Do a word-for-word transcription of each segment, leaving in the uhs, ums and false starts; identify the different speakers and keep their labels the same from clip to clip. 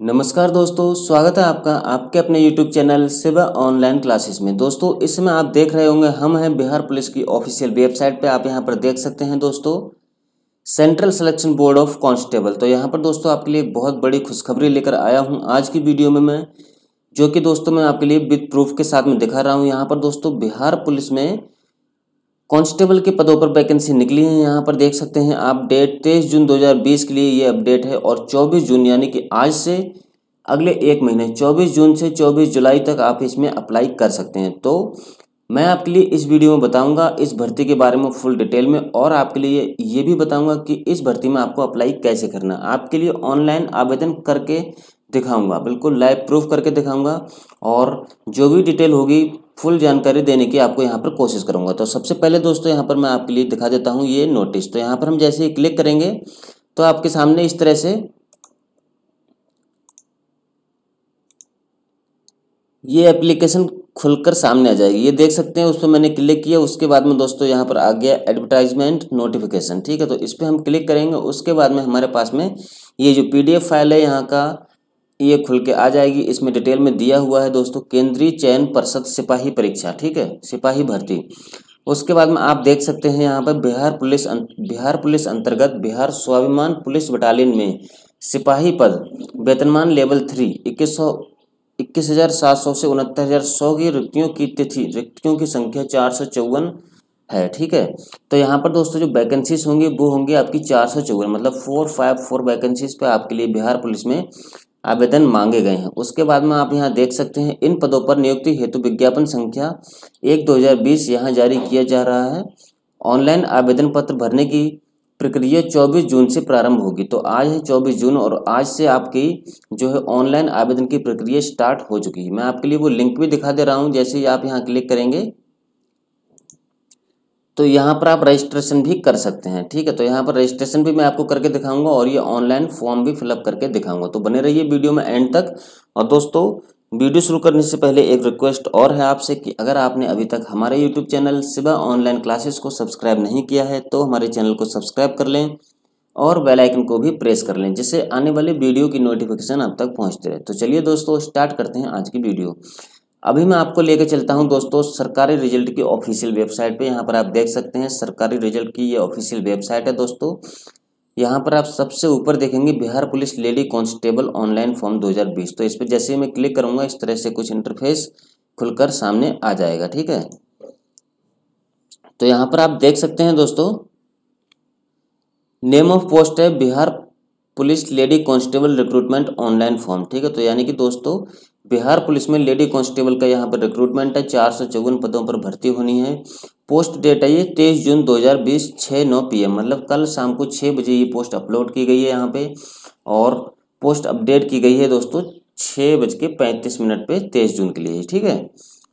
Speaker 1: नमस्कार दोस्तों, स्वागत है आपका आपके अपने YouTube channel Shiva online classes में। दोस्तों इस समय आप देख रहे होंगे हम हैं बिहार पुलिस की ऑफिशियल वेबसाइट पे। आप यहां पर देख सकते हैं दोस्तों central selection board of constable. तो यहां पर दोस्तों आपके लिए बहुत बड़ी खुशखबरी लेकर आया हूं आज की वीडियो में मैं, जो कि दोस्तों मैं आपके लिए विद प्रूफ के साथ में दिखा रहा हूँ। यहाँ पर दोस्तों बिहार पुलिस में कांस्टेबल के पदों पर वैकेंसी निकली है। यहाँ पर देख सकते हैं आप डेट तेईस जून दो हज़ार बीस के लिए ये अपडेट है और चौबीस जून यानी कि आज से अगले एक महीने चौबीस जून से चौबीस जुलाई तक आप इसमें अप्लाई कर सकते हैं। तो मैं आपके लिए इस वीडियो में बताऊंगा इस भर्ती के बारे में फुल डिटेल में, और आपके लिए ये भी बताऊंगा कि इस भर्ती में आपको अप्लाई कैसे करना। आपके लिए ऑनलाइन आवेदन करके दिखाऊंगा, बिल्कुल लाइव प्रूफ करके दिखाऊंगा, और जो भी डिटेल होगी फुल जानकारी देने की आपको यहाँ पर कोशिश करूँगा। तो सबसे पहले दोस्तों यहाँ पर मैं आपके लिए दिखा देता हूँ ये नोटिस। तो यहाँ पर हम जैसे ही क्लिक करेंगे तो आपके सामने इस तरह से ये एप्लीकेशन खुलकर सामने आ जाएगी। ये देख सकते हैं, उस पर मैंने क्लिक किया। उसके बाद में दोस्तों यहाँ पर आ गया एडवर्टाइजमेंट नोटिफिकेशन, ठीक है। तो इस पर हम क्लिक करेंगे। उसके बाद में हमारे पास में ये जो पीडीएफ फाइल है यहाँ का ये खुल के आ जाएगी। इसमें डिटेल में दिया हुआ है दोस्तों केंद्रीय चयन पर्षद सिपाही परीक्षा, ठीक है, सिपाही भर्ती। उसके बाद में आप देख सकते हैं यहाँ पर बिहार पुलिस बिहार पुलिस अंतर्गत बिहार स्वाभिमान पुलिस बटालियन में सिपाही पद वेतनमान लेवल थ्री इक्कीस सौ इक्कीस हजार सात सौ से उनहत्तर हजार सौ की रिक्तियों की तिथि रिक्तियों की संख्या चार सौ चौवन है, ठीक है। तो यहाँ पर दोस्तों जो वैकेंसीज होंगी वो होंगी आपकी चार सौ चौवन, मतलब फोर फाइव फोर वैकेंसीज पे आपके लिए बिहार पुलिस में आवेदन मांगे गए हैं। उसके बाद में आप यहाँ देख सकते हैं इन पदों पर नियुक्ति हेतु विज्ञापन संख्या एक दो हजार बीस यहाँ जारी किया जा रहा है। ऑनलाइन आवेदन पत्र भरने की प्रक्रिया चौबीस जून से प्रारंभ होगी। तो आज है चौबीस जून और आज से आपकी जो है ऑनलाइन आवेदन की प्रक्रिया स्टार्ट हो चुकी है। मैं आपके लिए वो लिंक भी दिखा दे रहा हूँ। जैसे ही आप यहाँ क्लिक करेंगे तो यहाँ पर आप रजिस्ट्रेशन भी कर सकते हैं, ठीक है। तो यहाँ पर रजिस्ट्रेशन भी मैं आपको करके दिखाऊंगा और ये ऑनलाइन फॉर्म भी फिलअप करके दिखाऊंगा। तो बने रहिए वीडियो में एंड तक। और दोस्तों वीडियो शुरू करने से पहले एक रिक्वेस्ट और है आपसे कि अगर आपने अभी तक हमारे YouTube channel Shiva online classes को सब्सक्राइब नहीं किया है तो हमारे चैनल को सब्सक्राइब कर लें और बेल आइकन को भी प्रेस कर लें, जिससे आने वाले वीडियो की नोटिफिकेशन आप तक पहुंचते रहे। तो चलिए दोस्तों स्टार्ट करते हैं आज की वीडियो। अभी मैं आपको लेकर चलता हूं दोस्तों सरकारी रिजल्ट की ऑफिशियल वेबसाइट पे। यहाँ पर आप देख सकते हैं सरकारी रिजल्ट की ये ऑफिशियल वेबसाइट है दोस्तों। यहाँ पर आप सबसे ऊपर देखेंगे Bihar police lady constable online form दो हज़ार बीस। तो इस पर जैसे ही मैं क्लिक करूंगा इस तरह से कुछ इंटरफेस खुलकर सामने आ जाएगा, ठीक है। तो यहाँ पर आप देख सकते हैं दोस्तों नेम ऑफ पोस्ट है Bihar police lady constable recruitment online form, ठीक है। तो यानी कि दोस्तों बिहार पुलिस में लेडी कांस्टेबल का यहाँ पर रिक्रूटमेंट है। चार सौ चौवन पदों पर भर्ती होनी है। पोस्ट डेट है ये तेईस जून दो हज़ार बीस छः नौ पी एम, मतलब कल शाम को छः बजे ये पोस्ट अपलोड की गई है यहाँ पे, और पोस्ट अपडेट की गई है दोस्तों छः बज के पैंतीस मिनट पे तेईस जून के लिए, ठीक है।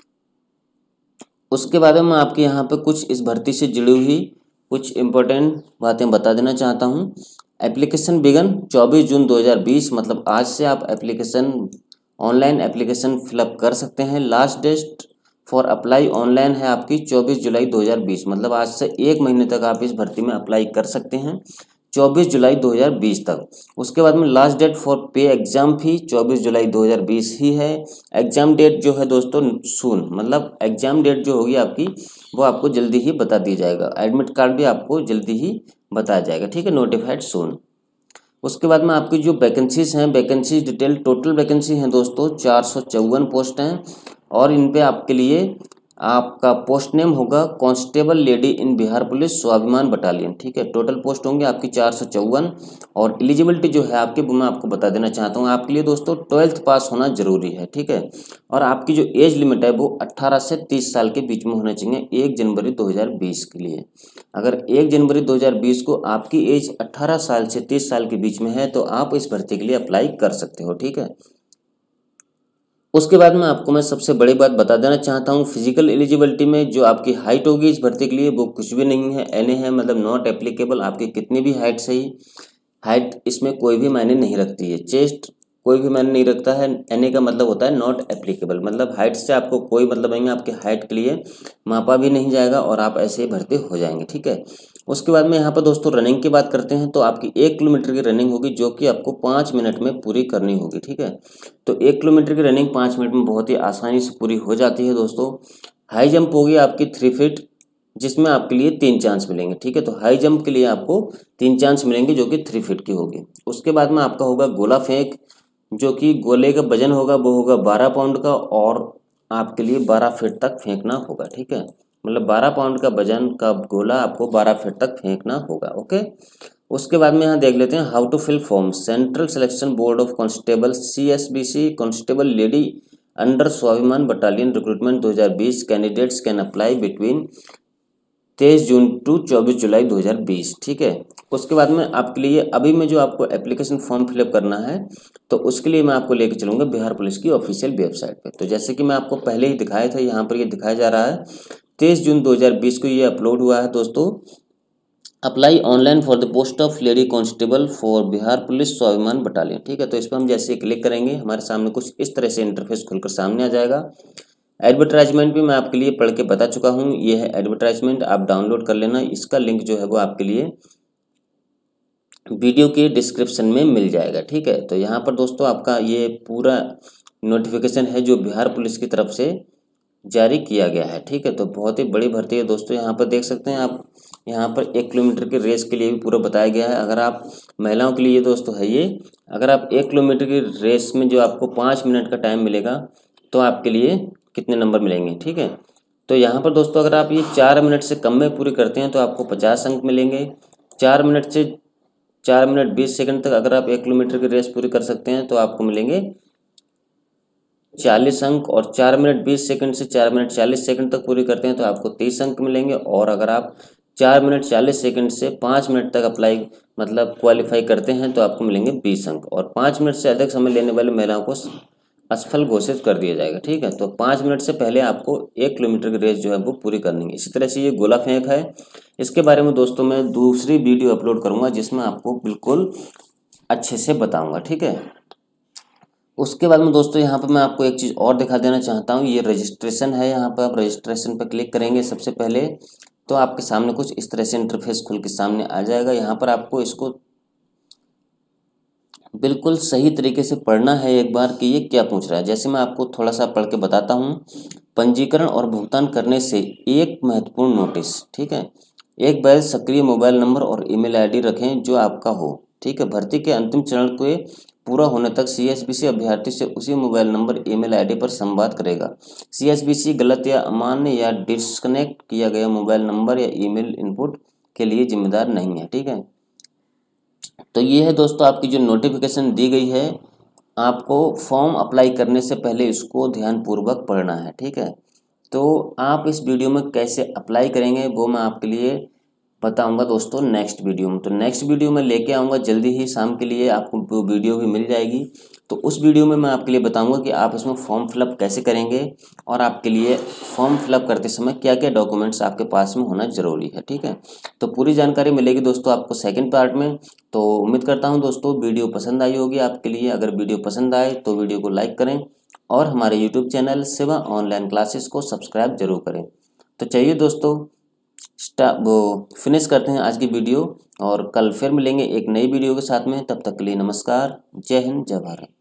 Speaker 1: उसके बाद में मैं आपके यहाँ पे कुछ इस भर्ती से जुड़ी हुई कुछ इंपॉर्टेंट बातें बता देना चाहता हूँ। एप्लीकेशन बिगन चौबीस जून दो हज़ार बीस, मतलब आज से आप एप्लीकेशन ऑनलाइन एप्लीकेशन फिलअप कर सकते हैं। Last date for apply online है आपकी चौबीस जुलाई दो हज़ार बीस, मतलब आज से एक महीने तक आप इस भर्ती में अप्लाई कर सकते हैं, चौबीस जुलाई दो हज़ार बीस तक। उसके बाद में last date for pay exam fee चौबीस जुलाई दो हज़ार बीस ही है। एग्जाम डेट जो है दोस्तों सून, मतलब एग्जाम डेट जो होगी आपकी वो आपको जल्दी ही बता दिया जाएगा। एडमिट कार्ड भी आपको जल्दी ही बताया जाएगा, ठीक है, नोटिफाइड सून। उसके बाद में आपकी जो वैकेंसीज हैं वैकेंसी डिटेल टोटल वैकेंसी हैं दोस्तों चार सौ चौवन पोस्ट हैं, और इन पे आपके लिए आपका पोस्ट नेम होगा constable lady in Bihar police Swabhiman battalion, ठीक है। टोटल पोस्ट होंगे आपकी चार सौ चौवन, और एलिजिबिलिटी जो है आपकी वो मैं आपको बता देना चाहता हूँ। आपके लिए दोस्तों ट्वेल्थ पास होना जरूरी है, ठीक है, और आपकी जो एज लिमिट है वो अट्ठारह से तीस साल के बीच में होना चाहिए एक जनवरी दो हज़ार बीस के लिए। अगर एक जनवरी दो हज़ार बीस को आपकी एज अट्ठारह साल से तीस साल के बीच में है तो आप इस भर्ती के लिए अप्लाई कर सकते हो, ठीक है। उसके बाद में आपको मैं सबसे बड़ी बात बता देना चाहता हूँ, फिजिकल एलिजिबिलिटी में जो आपकी हाइट होगी इस भर्ती के लिए वो कुछ भी नहीं है, एन ए है, मतलब नॉट एप्लीकेबल। आपकी कितनी भी हाइट सही, हाइट इसमें कोई भी मायने नहीं रखती है। चेस्ट कोई भी मायने नहीं रखता है। एन ए का मतलब होता है नॉट एप्लीकेबल, मतलब हाइट से आपको कोई मतलब नहीं है, आपके हाइट के लिए मापा भी नहीं जाएगा और आप ऐसे ही भर्ती हो जाएंगे, ठीक है। उसके बाद में यहाँ पर दोस्तों रनिंग की बात करते हैं, तो आपकी एक किलोमीटर की रनिंग होगी जो कि आपको पाँच मिनट में पूरी करनी होगी, ठीक है। तो एक किलोमीटर की रनिंग पाँच मिनट में बहुत ही आसानी से पूरी हो जाती है दोस्तों। हाई जंप होगी आपकी थ्री फीट, जिसमें आपके लिए तीन चांस मिलेंगे, ठीक है। तो हाई जंप के लिए आपको तीन चांस मिलेंगे जो कि थ्री फीट की होगी। उसके बाद में आपका होगा गोला फेंक, जो कि गोले का वजन होगा वो होगा बारह पाउंड का और आपके लिए बारह फीट तक फेंकना होगा, ठीक है। मतलब बारह पाउंड का वजन का गोला आपको बारह फीट तक फेंकना होगा, ओके। उसके बाद में यहाँ देख लेते हैं how to fill form. Central selection board of constable C S B C constable lady under Swabhiman battalion recruitment दो हज़ार बीस कैंडिडेट्स कैन अप्लाई बिटवीन तेईस जून टू चौबीस जुलाई दो हज़ार बीस, ठीक है। उसके बाद में आपके लिए अभी में जो आपको एप्लीकेशन फॉर्म फिलअप करना है, तो उसके लिए मैं आपको लेके चलूँगा बिहार पुलिस की ऑफिशियल वेबसाइट पे। तो जैसे कि मैं आपको पहले ही दिखाया था, यहाँ पर ये दिखाया जा रहा है तेईस जून दो हज़ार बीस को ये अपलोड हुआ है दोस्तों। Apply online for the post of lady constable for Bihar police Swabhiman battalion, ठीक है। तो इस पर हम जैसे क्लिक करेंगे हमारे सामने कुछ इस तरह से इंटरफेस खुलकर सामने आ जाएगा। एडवर्टाइजमेंट भी मैं आपके लिए पढ़ के बता चुका हूँ, ये है एडवर्टाइजमेंट, आप डाउनलोड कर लेना। इसका लिंक जो है वो आपके लिए वीडियो के डिस्क्रिप्शन में मिल जाएगा, ठीक है। तो यहाँ पर दोस्तों आपका ये पूरा नोटिफिकेशन है जो बिहार पुलिस की तरफ से जारी किया गया है, ठीक है। तो बहुत ही बड़ी भर्ती है दोस्तों। यहाँ पर देख सकते हैं आप, यहाँ पर एक किलोमीटर की रेस के लिए भी पूरा बताया गया है। अगर आप महिलाओं के लिए दोस्तों है ये, अगर आप एक किलोमीटर की रेस में जो आपको पाँच मिनट का टाइम मिलेगा तो आपके लिए कितने नंबर मिलेंगे, ठीक है। तो यहाँ पर दोस्तों अगर आप ये चार मिनट से कम में पूरी करते हैं तो आपको पचास अंक मिलेंगे। चार मिनट से चार मिनट बीस सेकंड तक अगर आप एक किलोमीटर की रेस पूरी कर सकते हैं तो आपको मिलेंगे चालीस अंक, और चार मिनट बीस सेकंड से चार मिनट चालीस सेकंड तक पूरी करते हैं तो आपको तीस अंक मिलेंगे। और अगर आप चार मिनट चालीस सेकंड से पाँच मिनट तक अप्लाई मतलब क्वालिफाई करते हैं तो आपको मिलेंगे बीस अंक, और पाँच मिनट से अधिक समय लेने वाली महिलाओं को असफल घोषित कर दिया जाएगा, ठीक है। तो पाँच मिनट से पहले आपको एक किलोमीटर की रेस जो है वो पूरी करनी है। इसी तरह से ये गोला फेंक है, इसके बारे में दोस्तों मैं दूसरी वीडियो अपलोड करूँगा जिसमें आपको बिल्कुल अच्छे से बताऊँगा, ठीक है। उसके बाद में दोस्तों यहाँ पर मैं आपको एक चीज़ और दिखा देना चाहता हूँ, ये रजिस्ट्रेशन है। यहाँ पर आप रजिस्ट्रेशन पर क्लिक करेंगे सबसे पहले तो आपके सामने कुछ इस तरह से इंटरफेस खुल के सामने आ जाएगा। यहाँ पर आपको इसको बिल्कुल सही तरीके से पढ़ना है एक बार कि ये क्या पूछ रहा है। जैसे मैं आपको थोड़ा सा पढ़ के बताता हूँ। पंजीकरण और भुगतान करने से एक महत्वपूर्ण नोटिस, ठीक है। एक वैध सक्रिय मोबाइल नंबर और ईमेल आईडी रखें जो आपका हो, ठीक है। भर्ती के अंतिम चरण के पूरा होने तक सीएसबीसी अभ्यर्थी से उसी मोबाइल नंबर ईमेल आईडी पर संवाद करेगा। सीएसबीसी गलत या अमान्य या डिस्कनेक्ट किया गया मोबाइल नंबर या ईमेल इनपुट के लिए जिम्मेदार नहीं है, ठीक है। तो ये है दोस्तों आपकी जो नोटिफिकेशन दी गई है, आपको फॉर्म अप्लाई करने से पहले इसको ध्यानपूर्वक पढ़ना है, ठीक है। तो आप इस वीडियो में कैसे अप्लाई करेंगे वो मैं आपके लिए बताऊंगा दोस्तों नेक्स्ट वीडियो में। तो नेक्स्ट वीडियो में लेके आऊँगा जल्दी ही, शाम के लिए आपको वो वीडियो भी मिल जाएगी। तो उस वीडियो में मैं आपके लिए बताऊंगा कि आप इसमें फॉर्म फिलअप कैसे करेंगे और आपके लिए फॉर्म फिलअप करते समय क्या क्या डॉक्यूमेंट्स आपके पास में होना ज़रूरी है, ठीक है। तो पूरी जानकारी मिलेगी दोस्तों आपको सेकेंड पार्ट में। तो उम्मीद करता हूँ दोस्तों वीडियो पसंद आई होगी आपके लिए। अगर वीडियो पसंद आए तो वीडियो को लाइक करें और हमारे YouTube channel Shiva online classes को सब्सक्राइब जरूर करें। तो चलिए दोस्तों स्टा वो फिनिश करते हैं आज की वीडियो और कल फिर मिलेंगे एक नई वीडियो के साथ में। तब तक के लिए नमस्कार, जय हिंद, जय भारत।